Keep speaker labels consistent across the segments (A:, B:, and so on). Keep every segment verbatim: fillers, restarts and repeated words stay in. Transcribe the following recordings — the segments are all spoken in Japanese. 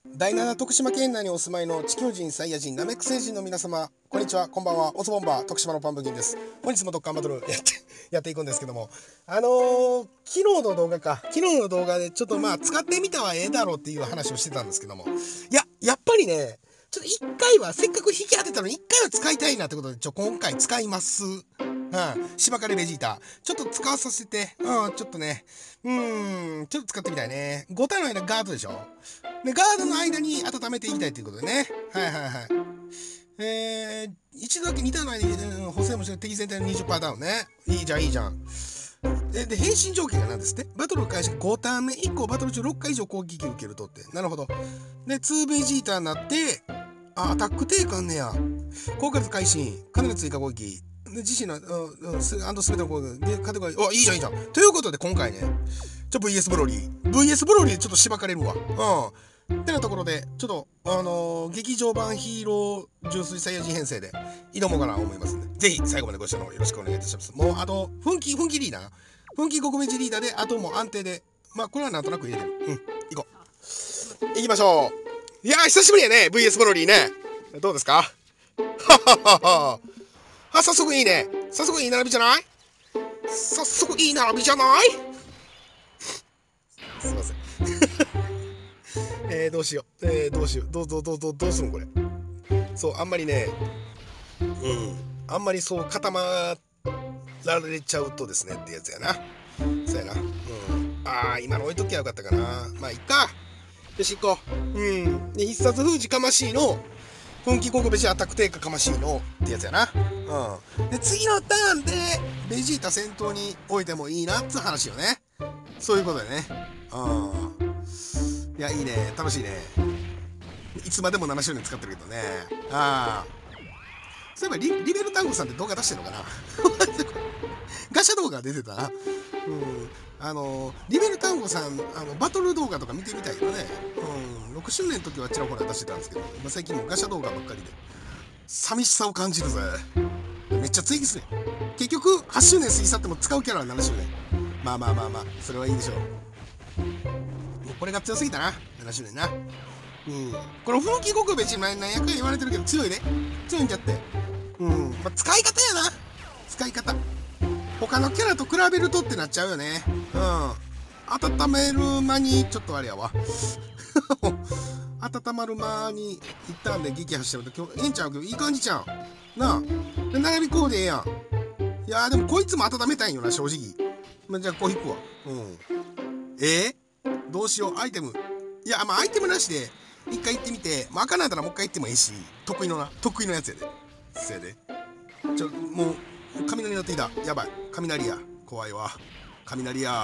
A: 第なな徳島県内にお住まいの地球人、サイヤ人、ナメック星人の皆様、こんにちは、こんばんは。オズボンバー徳島のパンプキンです。本日もドッカンバトルやってやっていくんですけども、あのー、昨日の動画か昨日の動画でちょっとまあ使ってみたはええだろうっていう話をしてたんですけども、いややっぱりね、ちょっと一回はせっかく引き当てたのに一回は使いたいなってことで、ちょ今回使います。うん、芝刈りベジータちょっと使わさせて、うん、ちょっとね、うーん、ちょっと使ってみたいね。ご体の間ガードでしょ。で、ガードの間に温めていきたいということでね。はいはいはい。えー、一度だけに体の間に、うん、補正もして敵全体の にじゅっパーセント ダウンね。いいじゃんいいじゃん。で、で変身条件が何ですって。バトル開始ごターン目以降バトル中ろっかい以上攻撃を受けるとって。なるほど。で、にベジータになって、あ、アタック低下んねや。効果率改心、かなり追加攻撃。で自身の、うん、す、アンドすべての攻撃でカテゴリー、お、いいじゃんいいじゃん。ということで今回ね、ちょ、ブイエス ブロリー。ブイエス ブロリーでちょっとしばかれるわ。うん。ってなところで、ちょっと、あのー、劇場版ヒーロー純粋サイヤ人編成で挑もうかなと思いますんで、ぜひ最後までご視聴のよろしくお願いいたします。もう、あと、奮起、奮起リーダー。奮起国別リーダーで、あともう安定で、まあ、これはなんとなく入れてる。うん、行こう。行きましょう。いやー、久しぶりやね、ブイエス ブロリーね。どうですか？はははは。あ、早速いいね。早速いい並びじゃない？早速いい並びじゃない？すいません。えー、どうしよう。えー、どうしよう。どう、どう、どう、どう、どうするのこれ。そう、あんまりね、うん。あんまりそう固まられちゃうとですねってやつやな。そうやな。うん。ああ、今の置いときゃよかったかな。まあ、いっか。よし、行こう。うん。で、必殺封じかましいの、奮起国べしアタック低下かましいのってやつやな。うん。で、次のターンで、ベジータ先頭に置いてもいいなっつう話よね。そういうことだよね。うん。いや、いいね。楽しいね。いつまでもなな周年使ってるけどね。ああ。そういえばリ、リベルタンゴさんって動画出してるのかな。ガシャ動画出てたな。うん。あの、リベルタンゴさん、あの、バトル動画とか見てみたいけどね。うん。ろく周年の時はちらほら出してたんですけど、まあ、最近もガシャ動画ばっかりで、寂しさを感じるぜ。めっちゃ追記するやん。結局、はち周年過ぎ去っても使うキャラはなな周年。まあまあまあまあ、それはいいでしょう。もうこれが強すぎたな。なな周年な。うん。この奮起国別に何やかん言われてるけど強いね。強いんじゃって。うん。まあ、使い方やな。使い方。他のキャラと比べるとってなっちゃうよね。うん。温める間に、ちょっとあれやわ。温まる間に一旦で撃破してると今日ええんちゃうけど、いい感じちゃう。なあ。で、並びこうでええやん。いやーでもこいつも温めたいんよな、正直。まあ、じゃあこう引くわ。うん。えー、どうしよう、アイテム。いや、まあアイテムなしで、一回行ってみて、まあ、開かないならもう一回行ってもいいし、得意のな、得意のやつやで。せやで。ちょ、もう、雷鳴ってきた。やばい。雷や。怖いわ。雷や。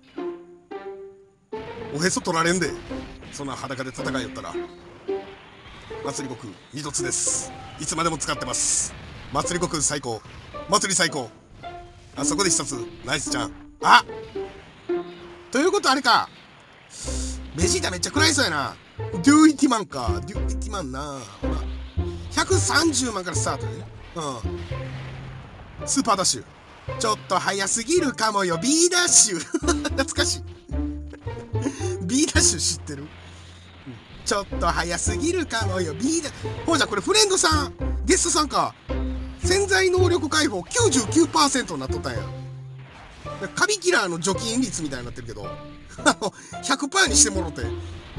A: おへそ取られんで。そんな裸で戦いよったら。祭り悟空、二突です。いつまでも使ってます。祭り悟空最高。祭り最高。あそこで一つ。ナイスちゃん。あ、ということあれか。ベジータめっちゃ食らいそうやな。デューイティマンか。デューイティマンな。まあ、ひゃくさんじゅうまんからスタートでね。うん。スーパーダッシュ。ちょっと早すぎるかもよ。B ダッシュ。懐かしい。B ダッシュ知ってる？ちょっと早すぎるかもよ。B ダッシュ。ほうじゃこれフレンドさん、ゲストさんか。潜在能力解放 きゅうじゅうきゅうパーセント になっとったんや。カビキラーの除菌率みたいになってるけど、ひゃくパーセント にしてもろて。うん。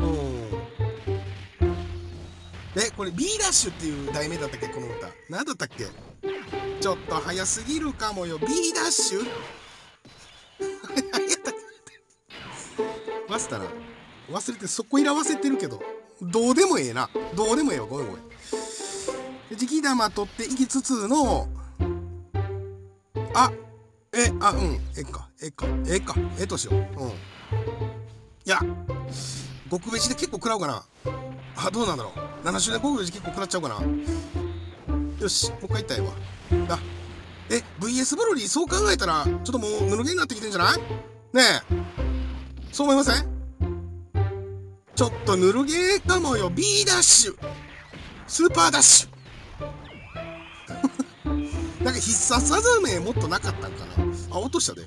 A: え、これ B ダッシュっていう題名だったっけこの歌。何だったっけ？ちょっと早すぎるかもよ。B ダッシュ忘れたな。忘れてそこいらわせてるけど。どうでもええな。どうでもええわ。ごめんごめん。磁気玉取っていきつつの、あ、え、あ、うん、ええか、ええか、ええか、ええとしよう。うん。いや、極ベジで結構食らうかな。あ、どうなんだろう。なな周年極ベジ結構食らっちゃうかな。よし、もう一回行ったらええわ。あ、え、ブイエス ブロリーそう考えたら、ちょっともうぬるげになってきてんじゃない？ねえ、そう思いません？ちょっとぬるゲーかもよ。 B ダッシュ、スーパーダッシュ。なんか必殺技名もっとなかったんかな。あ、落としたで。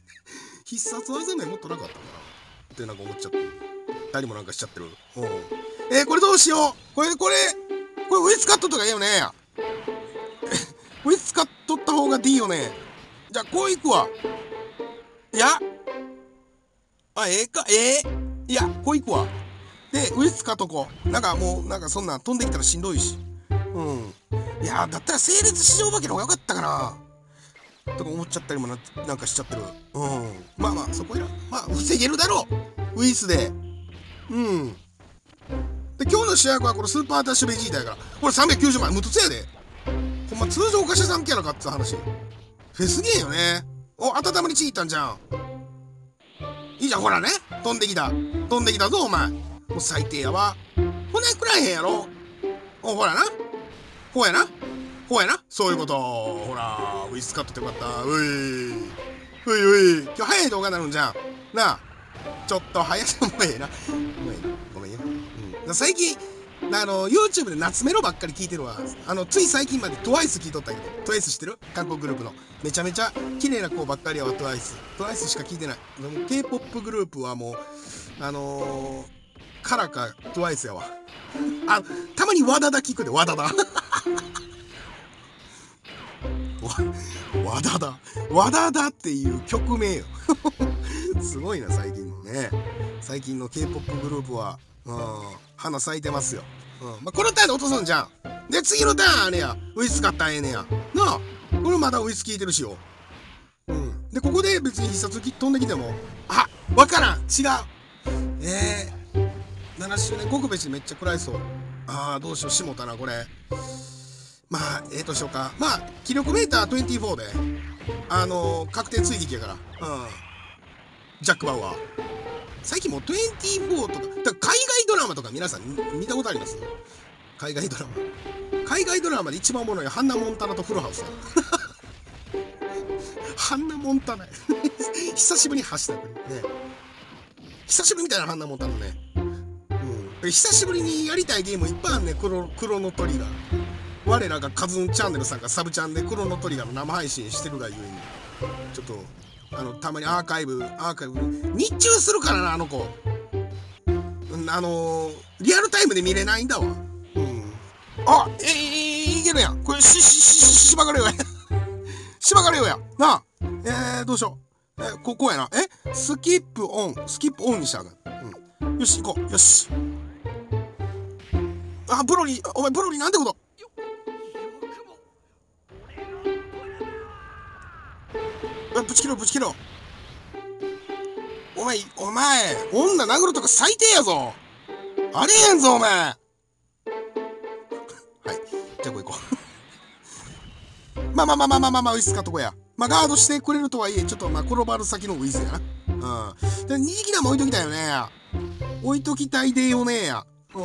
A: 必殺技名もっとなかったんかなってなんか思っちゃって。二人もなんかしちゃってる。うん。 えー、これどうしよう。これ、これ、これウィスカットとかいいよね。ウィスカットった方がいいよね。じゃあ、こういくわ。いや、あ、ええか、ええいや、こういくわ。で、ウィスカとこう。なんかもう、なんかそんなん飛んできたらしんどいし。うん。いや、だったら整列市場化けの方がよかったかな。とか思っちゃったりもな、なんかしちゃってる。うん。まあまあ、そこいら、まあ、防げるだろう。ウィスで。うん。で、今日の主役はこのスーパーダッシュベジータやから。これさんびゃくきゅうじゅうまん。無凸やで。ほんま通常化社さんキャラかって話。フェスゲーよね。お、温まりちぎったんじゃん。いいじゃん、ほらね。飛んできた。飛んできたぞ、お前。もう最低やわ。骨くらえへんやろ。お、ほらな。こうやな。こうやな。そういうこと。ほら、ウィスカットってよかった。うい。ういうい。今日早い動画になるんじゃん。なあ。ちょっと早くもええな。ごめん、ごめんよ。うん。最近、あの、YouTube で夏メロばっかり聞いてるわ。あの、つい最近まで トゥワイス 聞いとったけど、トゥワイス 知ってる？韓国グループの。めちゃめちゃ綺麗な子ばっかりやわ、トゥワイス。トゥワイス しか聞いてない。でも K-ポップ グループはもう、あのー、カラか トゥワイス やわ。あ、たまにワダダ聞くで、ワダダ。ワダダ。ワダダっていう曲名よ。すごいな、最近のね。最近の K-ポップ グループは、うん、花咲いてますよ。うん。まあ、このターンで落とすんじゃん。で、次のターンあれや。ウイス買ったらええねや。なあ。これまだウイス効いてるしよ。うん。で、ここで別に必殺飛んできても、あ、わからん。違う。えー、ななしゅうねん国別にめっちゃ食らいそう。ああ、どうしよう。しもたな、これ。まあ、ええとしようか。まあ、気力メーターにじゅうよんで、あのー、確定追撃やから。うん。ジャック・バウアー。最近もうにじゅうよんとか、だから海外ドラマとか皆さん見たことあります？海外ドラマ。海外ドラマで一番おもろいハンナ・モンタナとフルハウスだ。ハンナ・モンタナ。久しぶりに走ったね。久しぶりみたいなハンナ・モンタナね。うん。久しぶりにやりたいゲームいっぱいあるね。クロ、クロノトリガー。我らがカズンチャンネルさんがサブチャンでクロノトリガーの生配信してるがゆえに、ちょっと、あの、たまにアーカイブ、アーカイブ、日中するからな、あの子。あのー、リアルタイムで見れないんだわ。うん。あ、えー、いけるやん。これ、し、し、し、しばかれよや。しばかれよや。なあ。えー、どうしよう。え、ここやな。えスキップオン。スキップオンにしたらあかん。うん。よし、行こう。よし。あ、ブロリー、お前ブロリーなんてこと。ぶち切ろうぶち切ろう。お前お前女殴るとか最低やぞ。あれやんぞお前。はい、じゃあこれ行こう。まあまあまあまあまあまあまあウィスかとこや。まあガードしてくれるとはいえちょっとまあ転ばる先のウィスやな。うん。で二次機弾も置いときたいよね。置いときたいでよねや。うん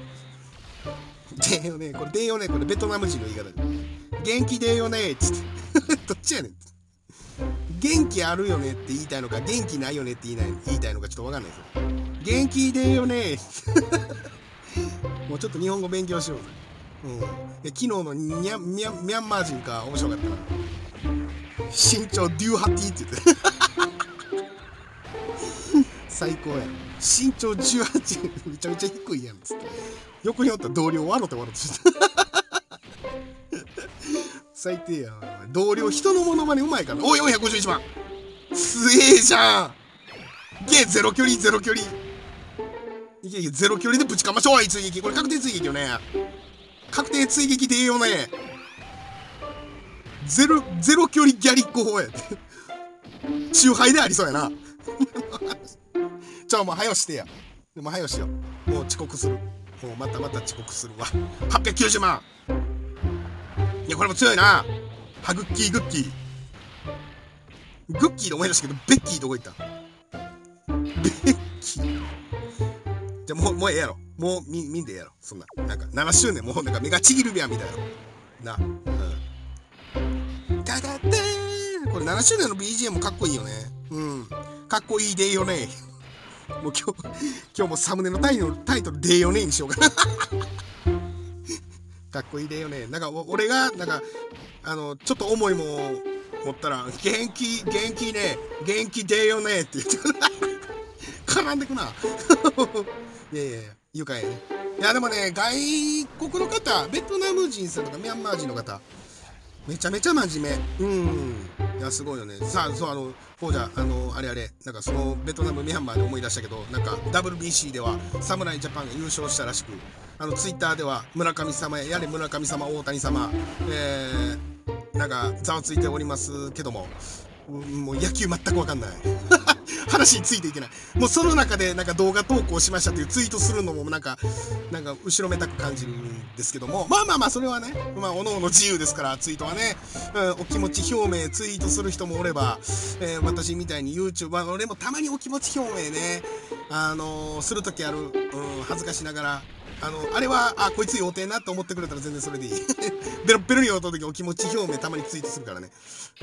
A: 。でよね、これでよね、これベトナム人の言い方で元気でよねっつってどっちやねん。元気あるよねって言いたいのか、元気ないよねって言いない言いたいのかちょっとわかんないですよ。元気でよねもうちょっと日本語勉強しようぜ。うん。で昨日のミャミャミャンマー人か面白かったな。身長デューハティって言って最高や。身長じゅうはちめちゃめちゃ低いやんっつって。横におった同僚笑って笑ってした最低や。同僚人のモノマネうまいから。おいよんひゃくごじゅういちまん。すげえじゃん。ゲーゼロ距離ゼロ距離。いけいけゼロ距離でぶちかましょう。追撃これ確定追撃よね。確定追撃でええよね。ゼロゼロ距離ギャリック法やで。中杯でありそうやな。ちょもう早よしてや。でも早よしよう。もう遅刻する。もうまたまた遅刻するわ。はっぴゃくきゅうじゅうまん。いやこれも強いな。ハグッキーグッキー。グッキーで思い出したけどベッキーどこ行った？ベッキー。じゃもうもうええやろ。もう見見んでええやろ。そんななんかななしゅうねんもうなんか目がちぎるやんみたいな。な。うん。ダダダーン。これななしゅうねんの ビージーエム もかっこいいよね。うん。かっこいいでよね。もう今日今日もサムネのタイのタイトルでよねにしようかな。かっこいいでよね。なんか俺がなんかあのちょっと重いもん持ったら元気元気ね元気でよねって言って絡んでくな。いやいやいや愉快やね。 いやでもね、外国の方、ベトナム人さんとかミャンマー人の方、めちゃめちゃ真面目。うん。いや、すごいよね。さあ、そう、あの、こうじゃ、あの、あれあれ、なんかそのベトナム、ミャンマーで思い出したけど、なんか ダブリュービーシー では侍ジャパンが優勝したらしく、あの、ツイッターでは村神様や、やれ村神様、大谷様、えー、なんかざわついておりますけども、もう野球全く分かんない。話についていけない。もうその中でなんか動画投稿しましたっていうツイートするのもなんか、なんか後ろめたく感じるんですけども、まあまあまあそれはね、まあおのおの自由ですから、ツイートはね、うん、お気持ち表明ツイートする人もおれば、えー、私みたいに YouTube、まあ、俺もたまにお気持ち表明ね、あのー、するときある、うん、恥ずかしながら、あの、あれは、あ、こいつ予定なと思ってくれたら全然それでいい。ベロッベロに酔った時お気持ち表明たまにツイートするからね。うん。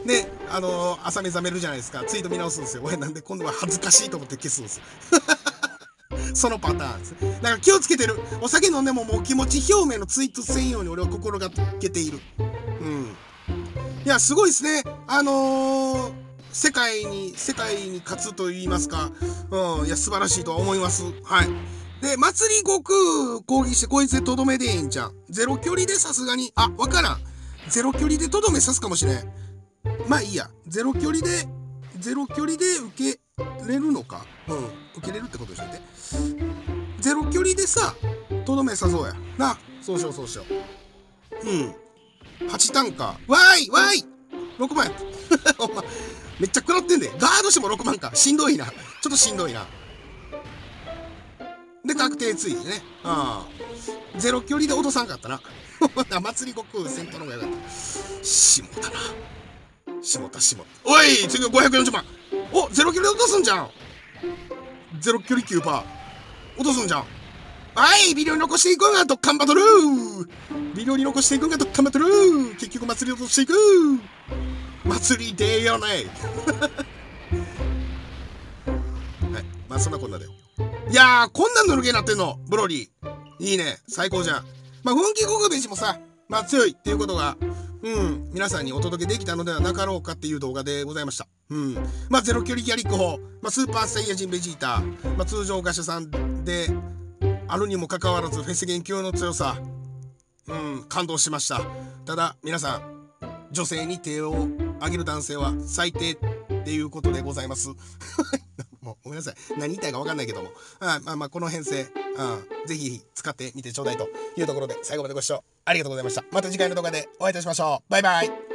A: で、あのー、朝目覚めるじゃないですか。ツイート見直すんですよ。俺なんで今度は恥ずかしいと思って消すんですよ。そのパターンです。だから気をつけてる。お酒飲んでももう気持ち表明のツイートせんように俺は心がけている。うん。いや、すごいですね。あのー、世界に、世界に勝つと言いますか。うん。いや、素晴らしいとは思います。はい。で、祭り悟空攻撃してこいつでとどめでええんじゃん。ゼロ距離でさすがに、あ、わからん。ゼロ距離でとどめ刺すかもしれん。まあいいや。ゼロ距離で、ゼロ距離で受けれるのか。うん。受けれるってことでしょって。ゼロ距離でさ、とどめ刺そうや。な。そうしようそうしよう。うん。はち単価。わーいわーい !ろく 万や。ほんま。めっちゃ食らってんで。ガードしてもろくまんか。しんどいな。ちょっとしんどいな。で、確定追加ね。ああ。ゼロ距離で落とさんかったな。祭り悟空先頭の方がよかった。しもたな。しもたしもた。おい次ごひゃくよんじゅうまん。おゼロ距離で落とすんじゃん。ゼロ距離 きゅうパーセント。落とすんじゃん。はい、微量に残していくんがドッカンバトル微量に残していくんがドッカンバトル結局祭り落としていく祭りでよねはい、まあそんなこんなで。いやー、こんなんぬるげになってんの、ブロリー。いいね、最高じゃん。まあ、奮起国ベジもさ、まあ強いっていうことが、うん、皆さんにお届けできたのではなかろうかっていう動画でございました。うん。まあ、ゼロ距離ギャリック砲、まあ、スーパーサイヤ人ベジータ、まあ、通常ガシャさんで、あるにもかかわらず、フェス元級の強さ、うん、感動しました。ただ、皆さん、女性に手を挙げる男性は最低っていうことでございます。もうごめんなさい。何言いたいか分かんないけども。あまあまあ、この編成、ぜひ使ってみてちょうだいというところで、最後までご視聴ありがとうございました。また次回の動画でお会いいたしましょう。バイバイ。